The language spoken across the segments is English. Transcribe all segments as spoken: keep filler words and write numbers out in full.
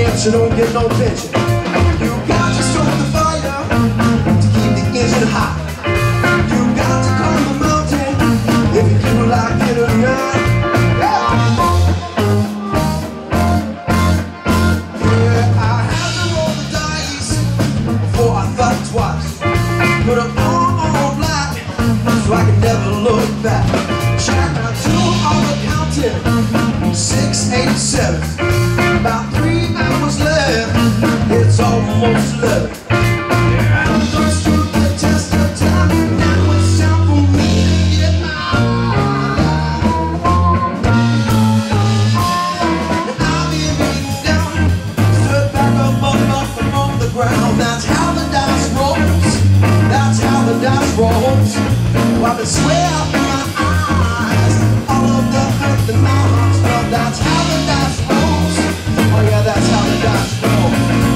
dance, you don't get no pension. You got to stoke the fire to keep the engine hot. You got to climb the mountain if you do like it or not. Yeah, I had to roll the dice before I thought twice. Put it all on black so I can never look back. Check out two on the counting, six, eight, seven. About three hours left, it's almost eleven. Yeah, I'm gonna stood the test of time. Now it's time for me to get mine. And I'll be beaten down, stood back up, up, up, up on the ground. That's how the dice rolls. That's how the dice rolls. Wipe the sweat out of my eyes, all of the hurt in my heart. Well, that's how the dice rolls. Oh yeah, that's how the dice roll.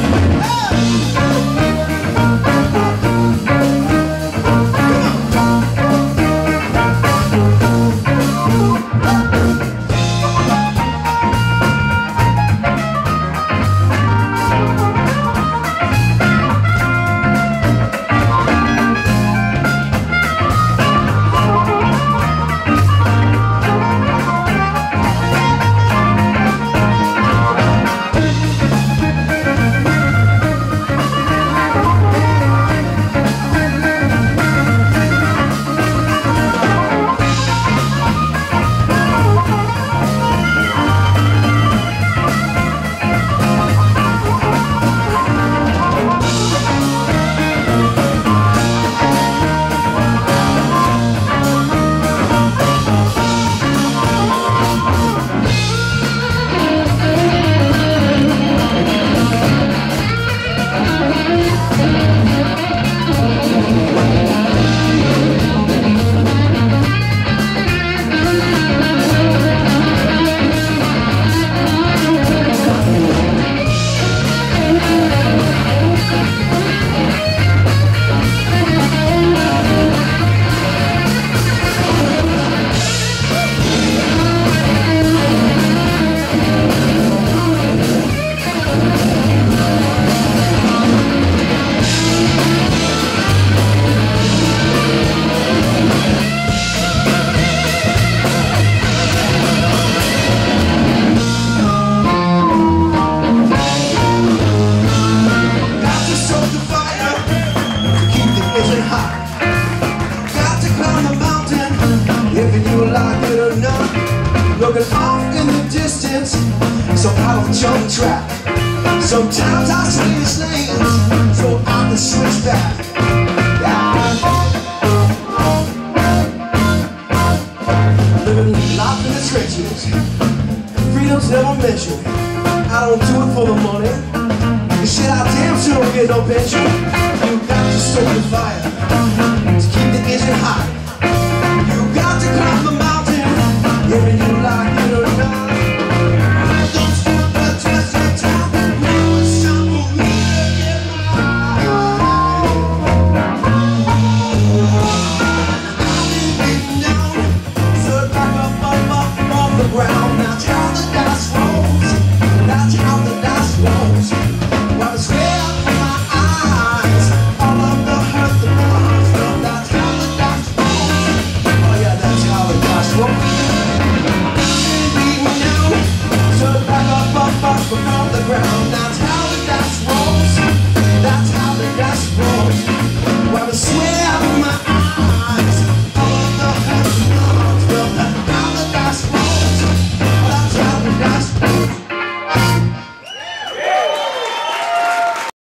Looking off in the distance, so out of jump track. Sometimes I switch lanes, so I can switch back. Yeah. Living life in the trenches, freedom's never mentioned. I don't do it for the money, cause shit, I damn sure don't get no pension. You got to stoke the fire to keep the engine hot. You got to climb the mountain, whether you like it or not. Don't stop the test of time. Now it's time for me to get mine. I've been beaten down, stood back up, up, up on the ground. Now tell the